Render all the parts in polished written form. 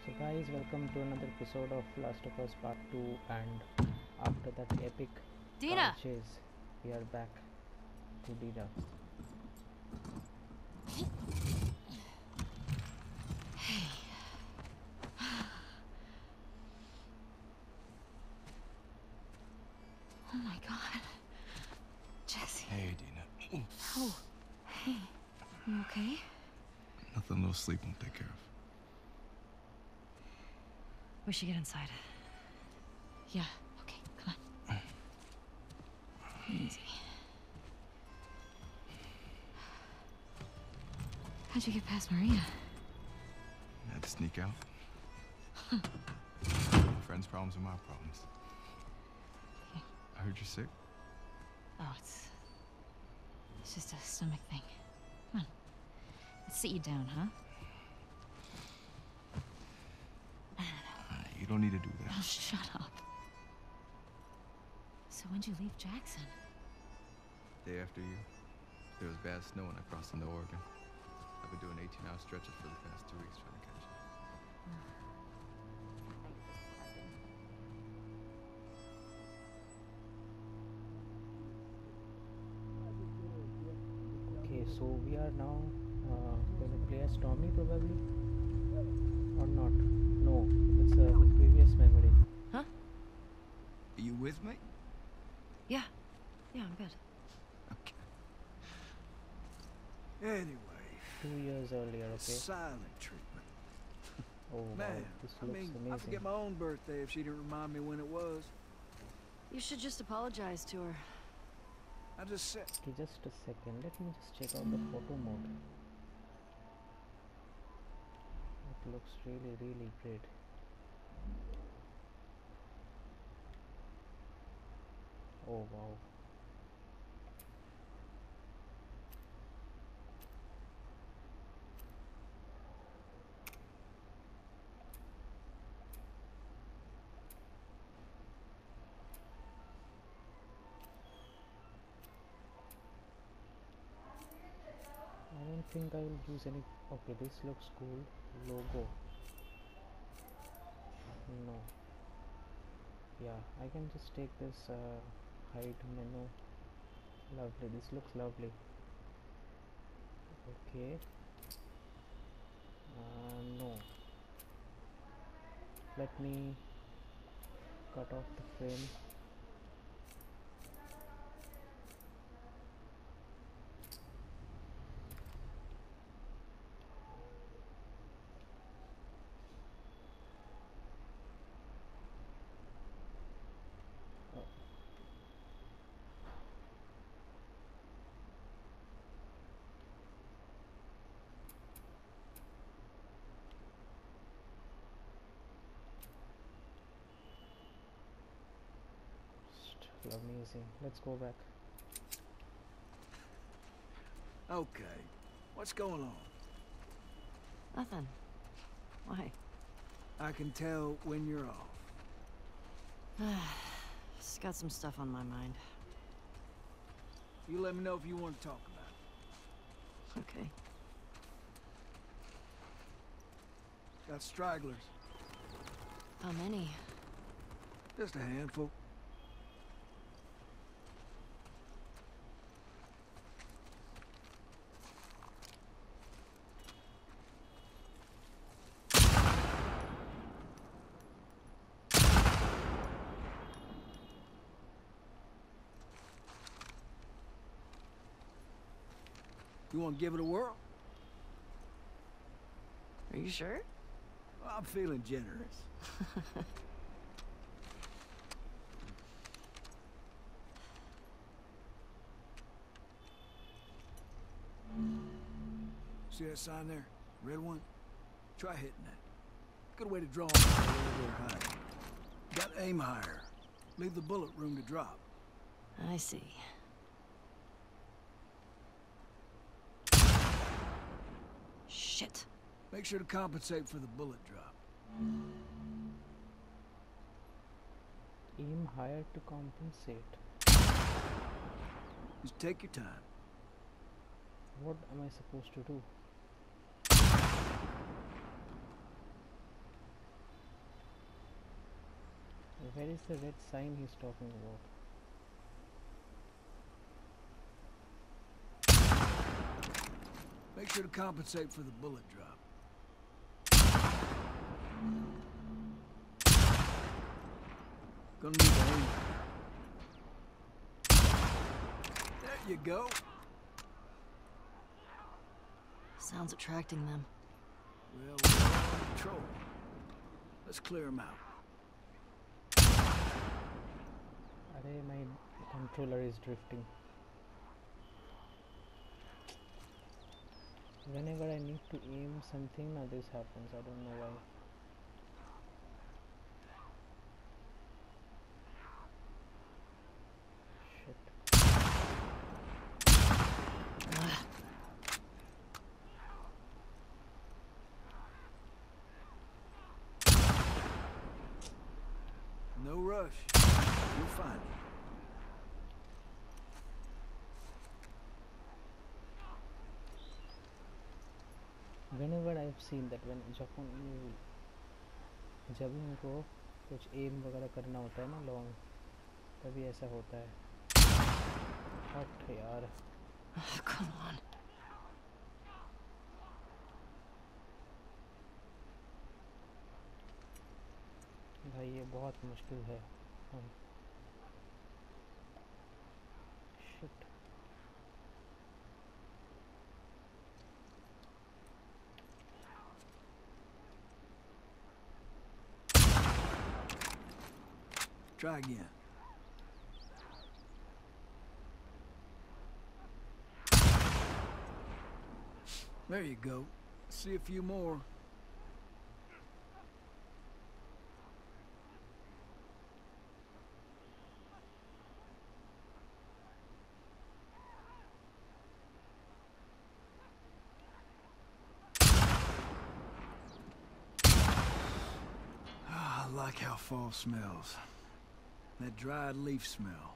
So guys, welcome to another episode of Last of Us Part 2, and after that epic car Dina! chase, we are back to Dina. Hey. Oh my god. Jesse. Hey, Dina. Oh. Hey. You okay? Nothing a little sleep won't take care of. We should get inside. Yeah. Okay, come on. Easy. How'd you get past Maria? I had to sneak out. Friends' problems are my problems. Okay. I heard you're sick. Oh, it's just a stomach thing. Come on. Let's sit you down, huh? You don't need to do that. Oh, shut up. So when'd you leave Jackson? Day after you, there was bad snow and I crossed into Oregon. I've been doing 18-hour stretches for the past 2 weeks trying to catch up. Okay, so we are now going to play as Tommy probably, or not? No, it's the previous memory. Huh? Are you with me? Yeah. Yeah, I'm good. Okay. Anyway, 2 years earlier, okay? silent treatment. Oh wow, Man, this I looks mean, I amazing. forget my own birthday if she didn't remind me when it was. You should just apologize to her. I just said, Okay, just a second, let me just check out the photo mode. It looks really great. Oh wow. I don't think I will use any. Okay, this looks cool. Logo. No. Yeah, I can just take this hide menu. Lovely. This looks lovely. Okay. No. Let me cut off the frame. Oh. Still amazing. Let's go back. okay, what's going on? Nothing. Why? I can tell when you're off. Just got some stuff on my mind. You let me know if you want to talk about Okay. it. Got stragglers. How many? Just a handful. You want to give it a whirl? Are you sure? Well, I'm feeling generous. See that sign there? Red one? Try hitting that. Good way to draw them where they're hiding. Got to aim higher. Leave the bullet room to drop. I see. Shit. Make sure to compensate for the bullet drop. Aim higher to compensate. Just take your time. What am I supposed to do? where is the red sign he's talking about? Make sure to compensate for the bullet drop. Gonna need to aim. There you go. Sounds attracting them. Well, we're on patrol. Let's clear them out. Arey, my controller is drifting. Whenever I need to aim something, now this happens. I don't know why. Shit. Ugh. No rush. You'll find it. Whenever I've seen that when जब उनको कुछ M वगैरह करना होता है ना long, तभी ऐसा होता है. हट यार. Oh, come on. भाई ये बहुत मुश्किल है. Shit. Try again. There you go. See a few more. I like how fall smells. That dried leaf smell.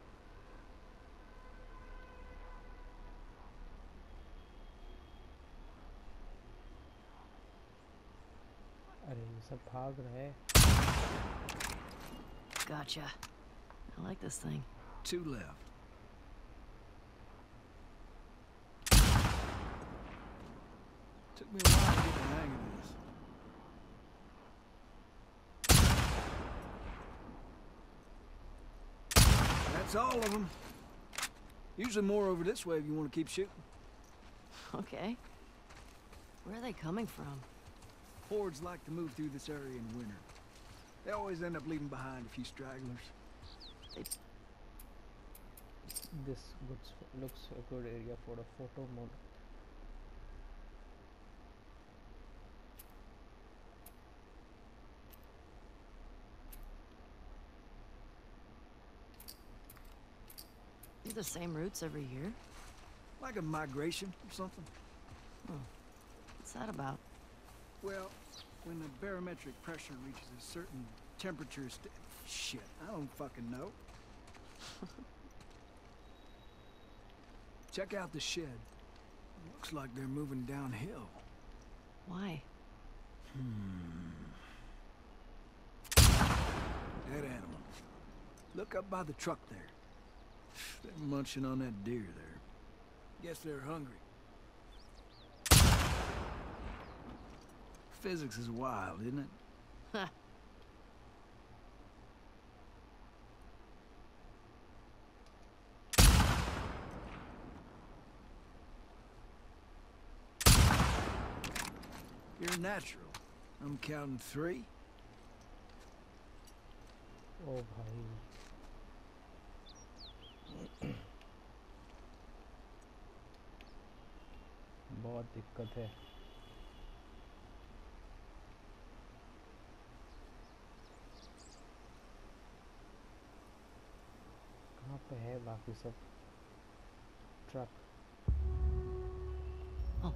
अरे ये सब भाग रहा है. Gotcha. I like this thing. 2 left. Took me a while to get the hang of this. That's all of them. Usually more over this way if you want to keep shooting. Okay. Where are they coming from? Hordes like to move through this area in winter. They always end up leaving behind a few stragglers. This looks a good area for a photo mode. These the same routes every year? Like a migration or something. What's that about? Well, when the barometric pressure reaches a certain temperature shit, I don't fucking know. Check out the shed. Looks like they're moving downhill. Why? That animal. Look up by the truck there. They're munching on that deer there. Guess they're hungry. Physics is wild, isn't it? Ha. You're natural. I'm counting 3. ओ भाई. बहुत दिक्कत है. कहाँ पे है बाकी सब truck? Oh.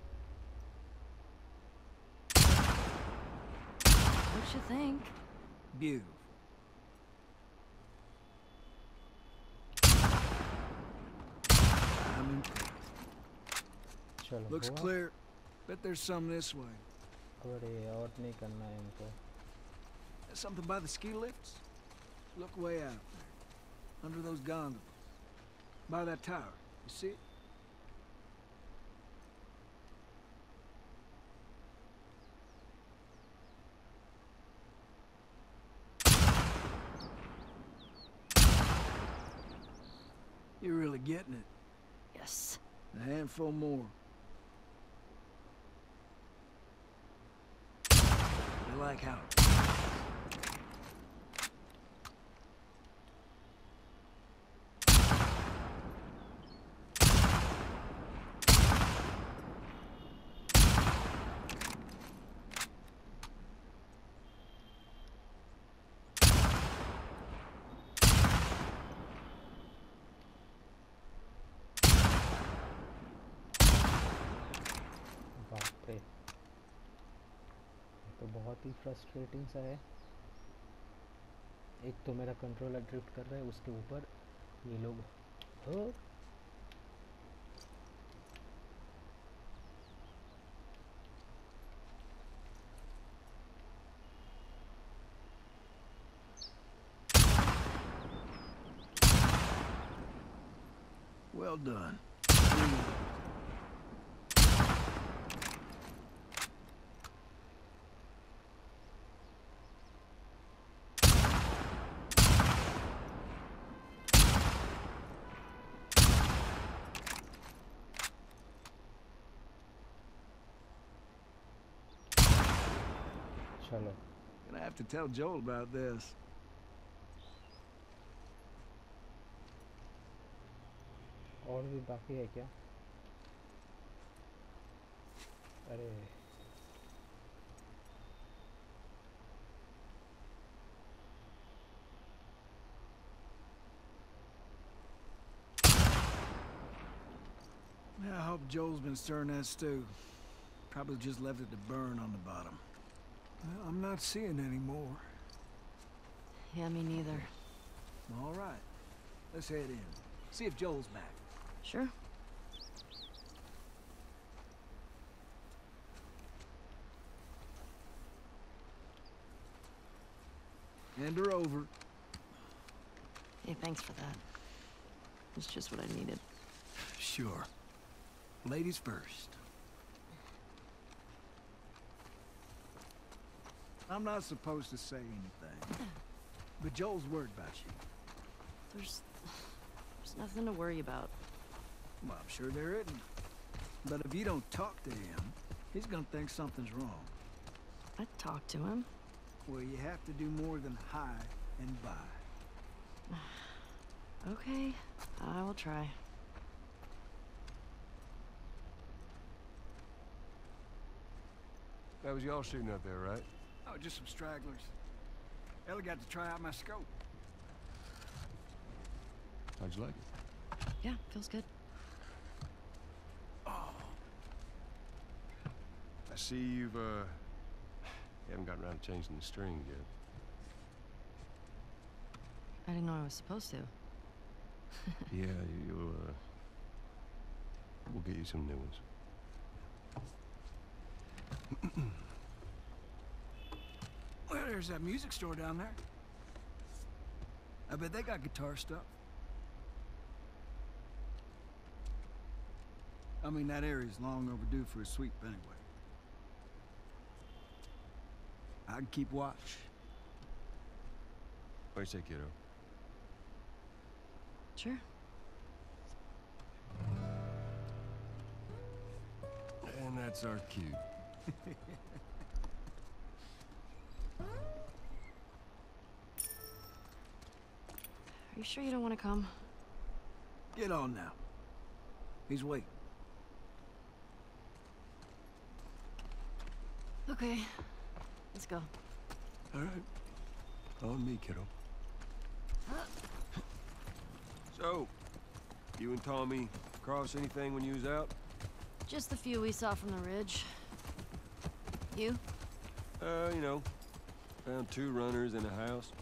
What you think? Beautiful. I'm impressed. चलो Looks हुआ. clear. Bet there's some this way. अरे और नहीं करना है इनको. Something by the ski lifts? Look way out there. Under those gondolas. By that tower. You see it? You're really getting it. Yes. A handful more. You like how? बाप रे, तो बहुत ही फ्रस्ट्रेटिंग सा है। एक तो मेरा कंट्रोलर ड्रिफ्ट कर रहा है, उसके ऊपर ये लोग हो। Well done. चलो, Gonna have to tell Joel about this. और भी बाकी है क्या? अरे Yeah, I hope Joel's been stirring that stew. Probably just left it to burn on the bottom. Well, I'm not seeing any more. Yeah, me neither. All right. Let's head in. See if Joel's back. Sure. Hand her over. Hey, thanks for that. It's just what I needed. Sure. Ladies first. I'm not supposed to say anything, but Joel's worried about you. There's nothing to worry about. Well, I'm sure there isn't. But if you don't talk to him, he's gonna think something's wrong. I talked to him. Well, you have to do more than hi and bye. Okay, I will try. That was y'all shooting up there, right? Oh, just some stragglers. Ellie got to try out my scope. How'd you like it? Yeah, feels good. Oh, I see you haven't gotten around to changing the string yet. I didn't know I was supposed to. Yeah, you'll, we'll get you some new ones. well, there's that music store down there. I bet they got guitar stuff. I mean, that area's long overdue for a sweep anyway. I can keep watch. What do you say, kiddo? Sure. And that's our cue. Are you sure you don't want to come? Get on now. He's waiting. Okay, let's go. All right. On me, kiddo. So, you and Tommy cross anything when you was out? Just the few we saw from the ridge. You? You know, found 2 runners in a house.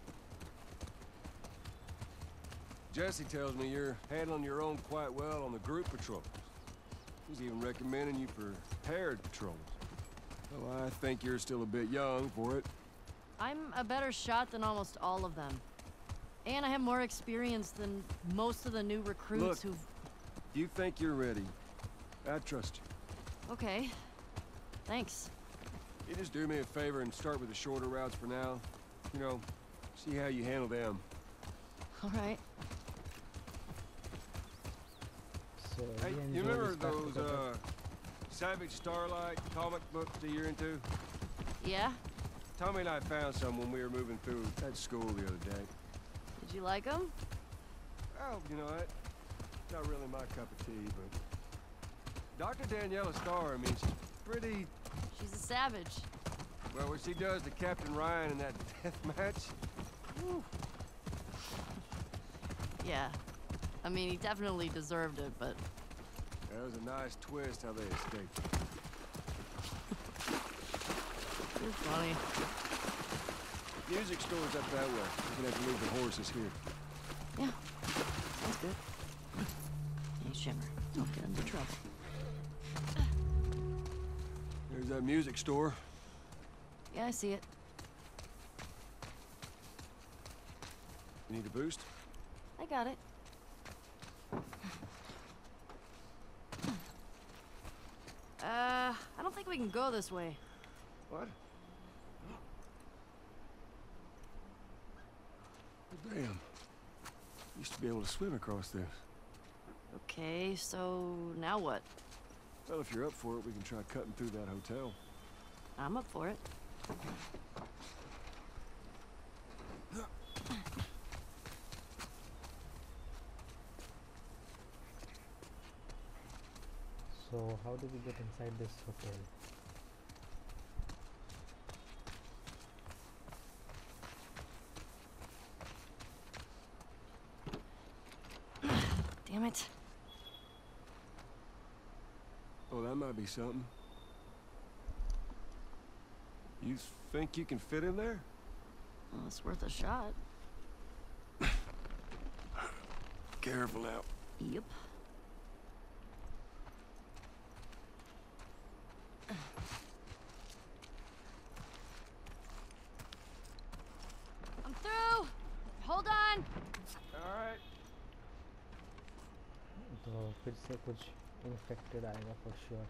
Jesse tells me you're handling your own quite well on the group patrols. He's even recommending you for paired patrols. Well, I think you're still a bit young for it. I'm a better shot than almost all of them. And I have more experience than most of the new recruits Look, who've... You think you're ready. I trust you. Okay. Thanks. You just do me a favor and start with the shorter routes for now. You know, see how you handle them. All right. So Hey, we you enjoy remember this part those, together. Savage Starlight comic books that you're into? Yeah? Tommy and I found some when we were moving through that school the other day. Did you like them? Oh, you know what? Not really my cup of tea, but... Dr. Daniela Starr, I mean, she's pretty... She's a savage. Well, what she does to Captain Ryan in that death match... Whew. Yeah. I mean, he definitely deserved it, but... That was a nice twist how they escaped. You're funny. Music store's up that way. We're gonna have to leave the horses here. Yeah. That's good. Hey, Shimmer. Don't get into trouble. There's that music store. Yeah, I see it. You need a boost? I got it. I don't think we can go this way. What? Well, damn. Used to be able to swim across this. Okay, so now what? Well, if you're up for it, we can try cutting through that hotel. I'm up for it. So how do we get inside this hotel? Damn it. Oh, that might be something. You think you can fit in there? Well, it's worth a shot. Careful now. Yep. I'm through! Hold on! All right. तो फिर से कुछ infected आएगा for sure.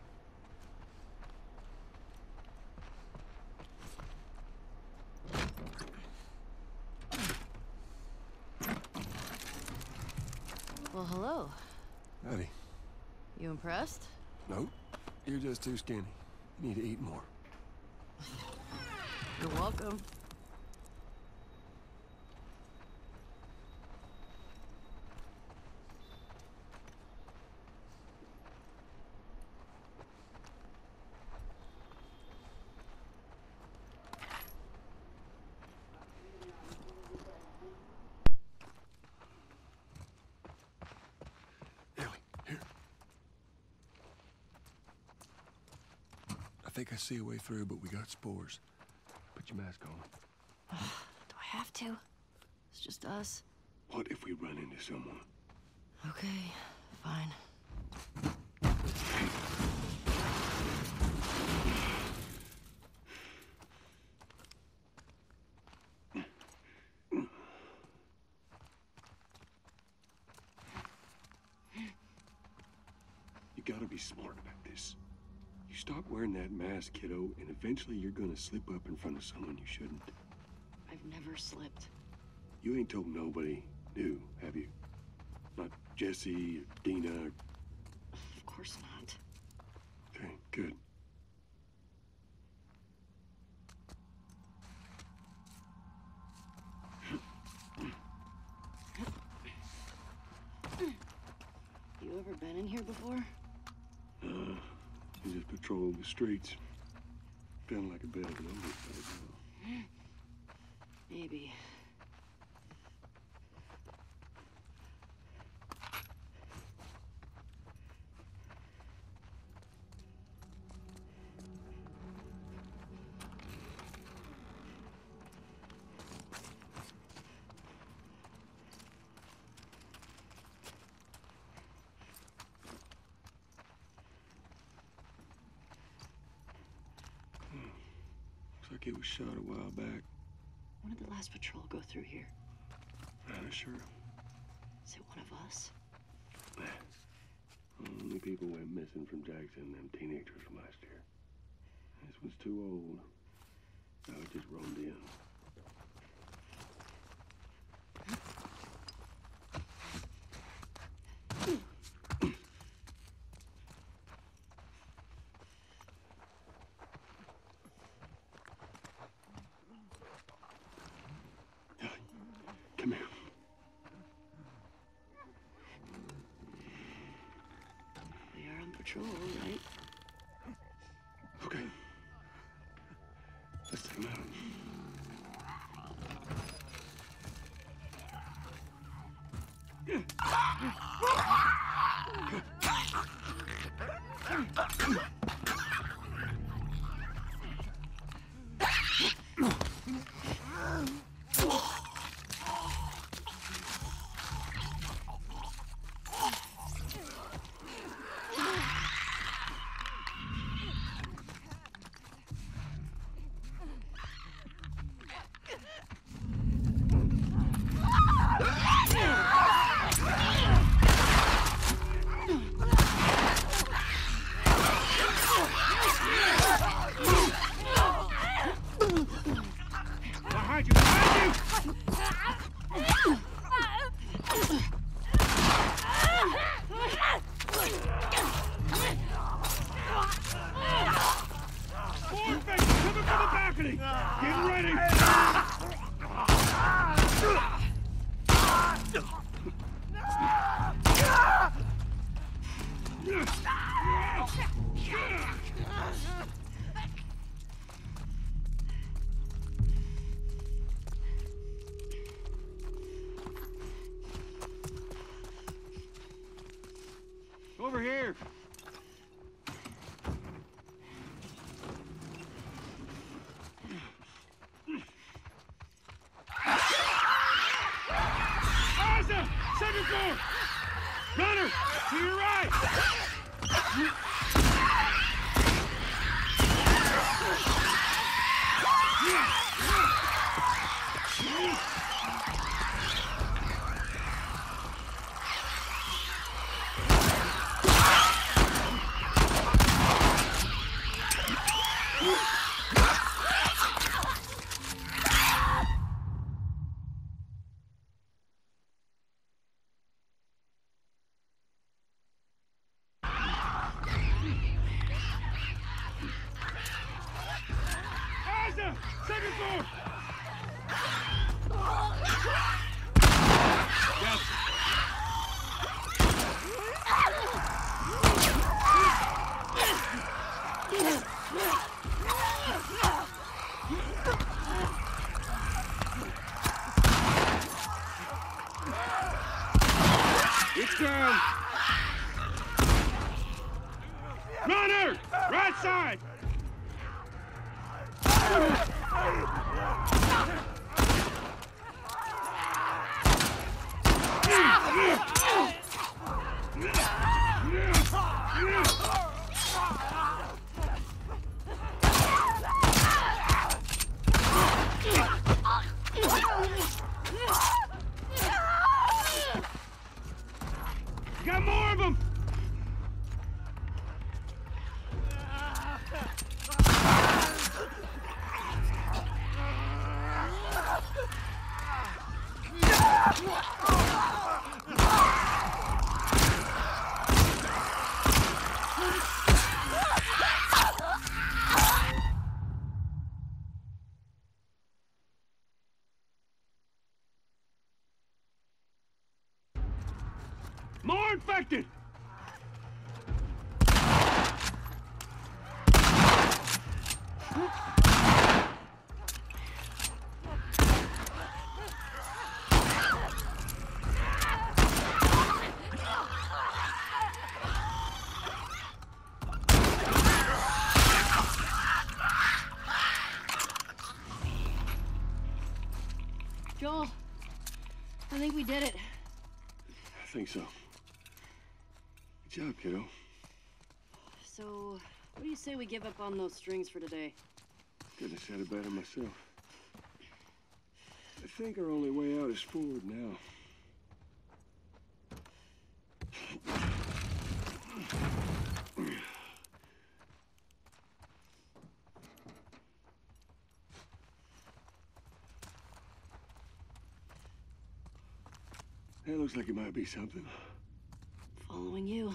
Well, hello. Eddie. You impressed? Nope. You're just too skinny. You need to eat more. You're welcome. Ellie, here. I think I see a way through, but we got spores. Put your mask on. Do I have to? It's just us. What if we run into someone? Okay, fine. You gotta be smart about this. You stop wearing that mask, kiddo, and eventually you're gonna slip up in front of someone you shouldn't. I've never slipped. You ain't told nobody new, have you? Not Jesse or Dina or... Of course not. Okay, good. You ever been in here before? You just patrol the streets. Feeling like a bit of an underdog. Maybe. Looks like it was shot a while back. When did the last patrol go through here? Not sure. Is it one of us? Only people went missing from Jackson, them teenagers from last year. This one's too old. So I just roamed in. Come here. They are on patrol, right? Okay. Let's take them out. Over here. Asa! Second floor! Runner! To your right! Second floor! It's down! Runner! Right side! Got more of them! More infected! Joel, I think we did it. I think so. Good job, kiddo. So, what do you say we give up on those strings for today? Couldn't have said it better myself. I think our only way out is forward now. That looks like it might be something. Following you.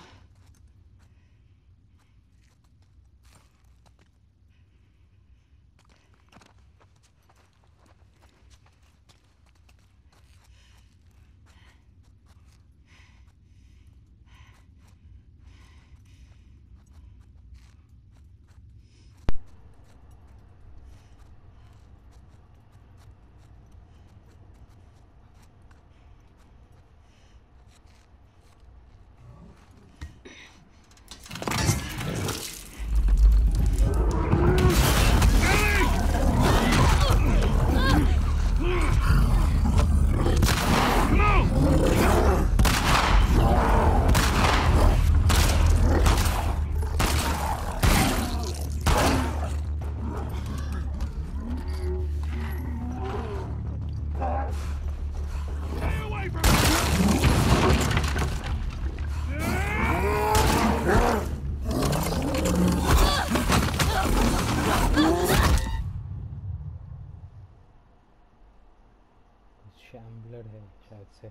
शैम्बलर है शायद से।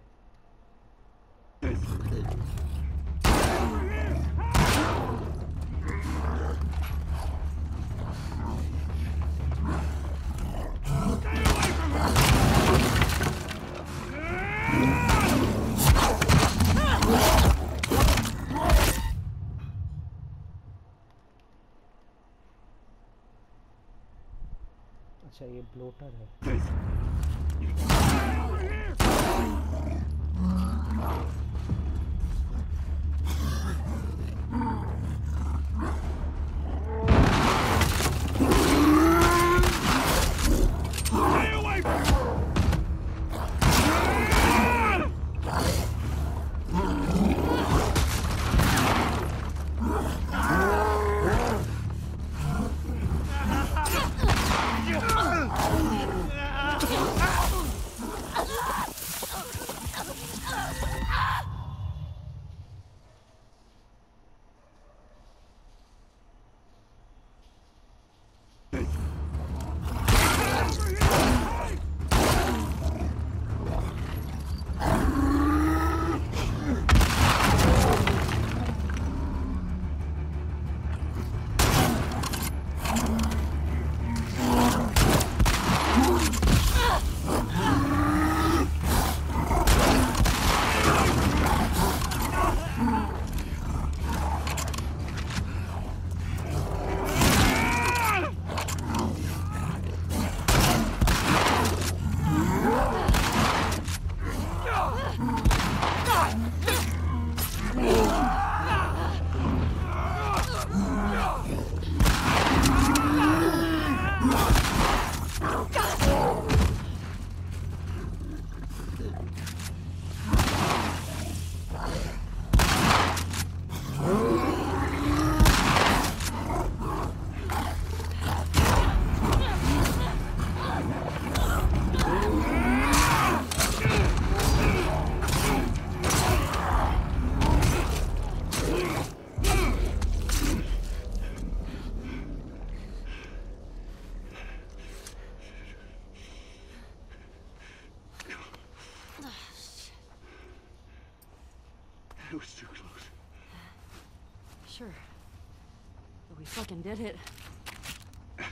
अच्छा ये blotter है। That was too close. Sure. But we fucking did it. Yeah,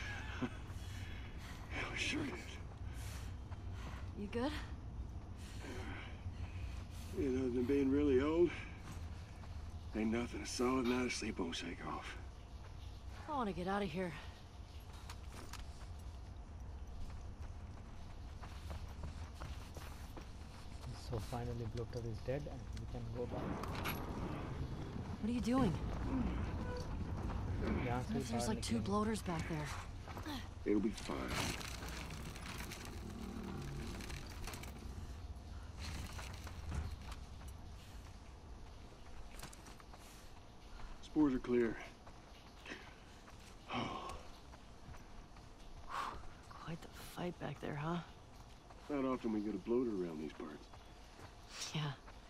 we sure did. You good? You know, than being really old, ain't nothing a solid night of sleep won't shake off. I want to get out of here. So finally bloater is dead and we can go back. What are you doing? यहाँ से There's बाहर like 2 निकलेंगे। bloaters back there. It'll be fine. Spores are clear. Quite the fight back there, huh? Not often we get a bloater around these parts. Yeah.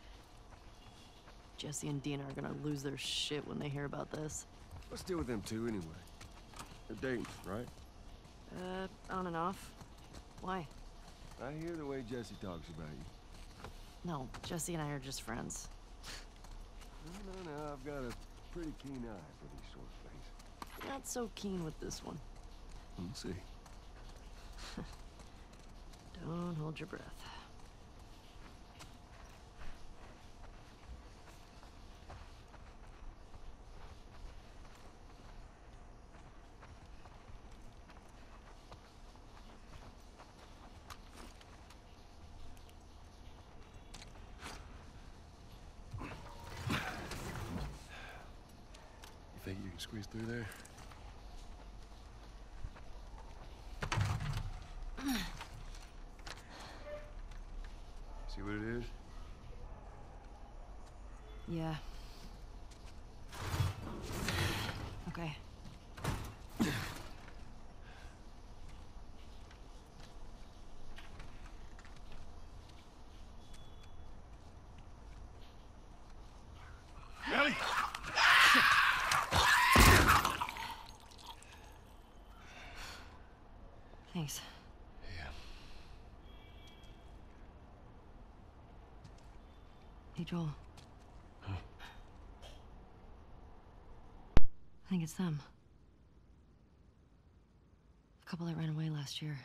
Jesse and Dina are gonna lose their shit when they hear about this. Let's deal with them two anyway. They're dating, right? On and off. Why? I hear the way Jesse talks about you. No, Jesse and I are just friends. No, I've got a pretty keen eye for these sort of things. Not so keen with this one. We'll see. Don't hold your breath. You think you can squeeze through there? See what it is? Yeah. Okay. Ellie! Thanks. Yeah. Hey, Joel. Huh? I think it's them. The couple that ran away last year.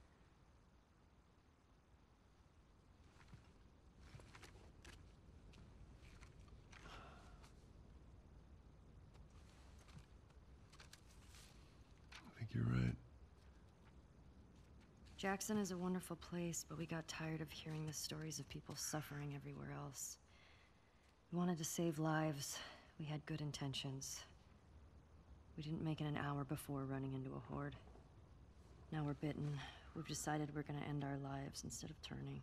I think you're right. Jackson is a wonderful place, but we got tired of hearing the stories of people suffering everywhere else. We wanted to save lives. We had good intentions. We didn't make it an hour before running into a horde. Now we're bitten. We've decided we're gonna end our lives instead of turning.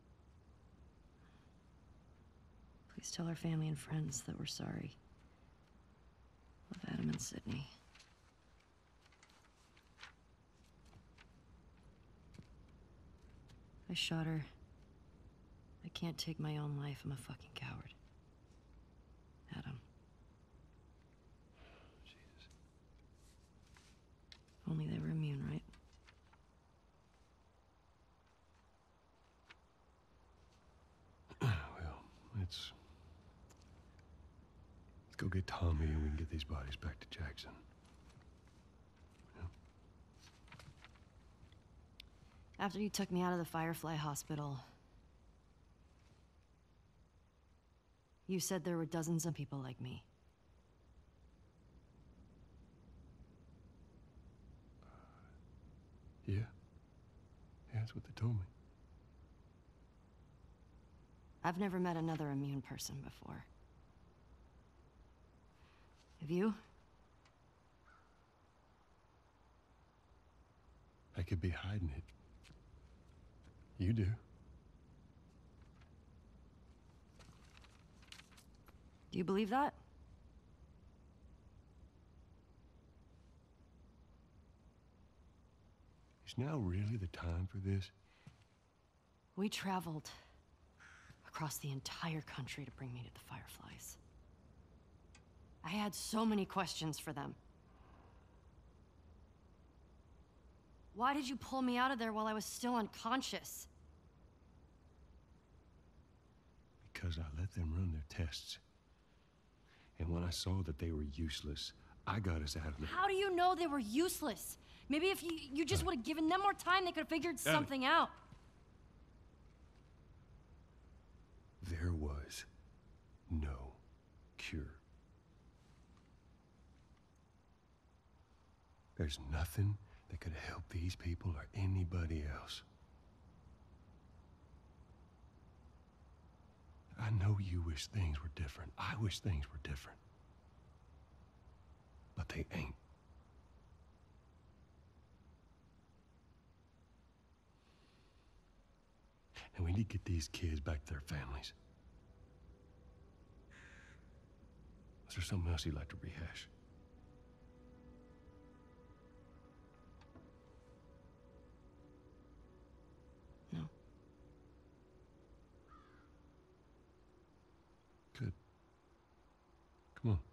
Please tell our family and friends that we're sorry. Love, Adam and Sydney. I shot her. I can't take my own life. I'm a fucking coward. Adam. Jesus. Only they were immune, right? Well, let's go get Tommy and we can get these bodies back to Jackson. After you took me out of the Firefly Hospital, you said there were dozens of people like me. Yeah. Yeah, that's what they told me. I've never met another immune person before. Have you? I could be hiding it. You do. Do you believe that? Is now really the time for this? We traveled across the entire country to bring me to the Fireflies. I had so many questions for them. Why did you pull me out of there while I was still unconscious? Because I let them run their tests. And when I saw that they were useless, I got us out of there. How do you know they were useless? Maybe if you just would have given them more time, they could have figured something out. There was no cure. There's nothing that could help these people or anybody else. I know you wish things were different. I wish things were different. But they ain't. And we need to get these kids back to their families. Is there something else you'd like to rehash? No. Come on.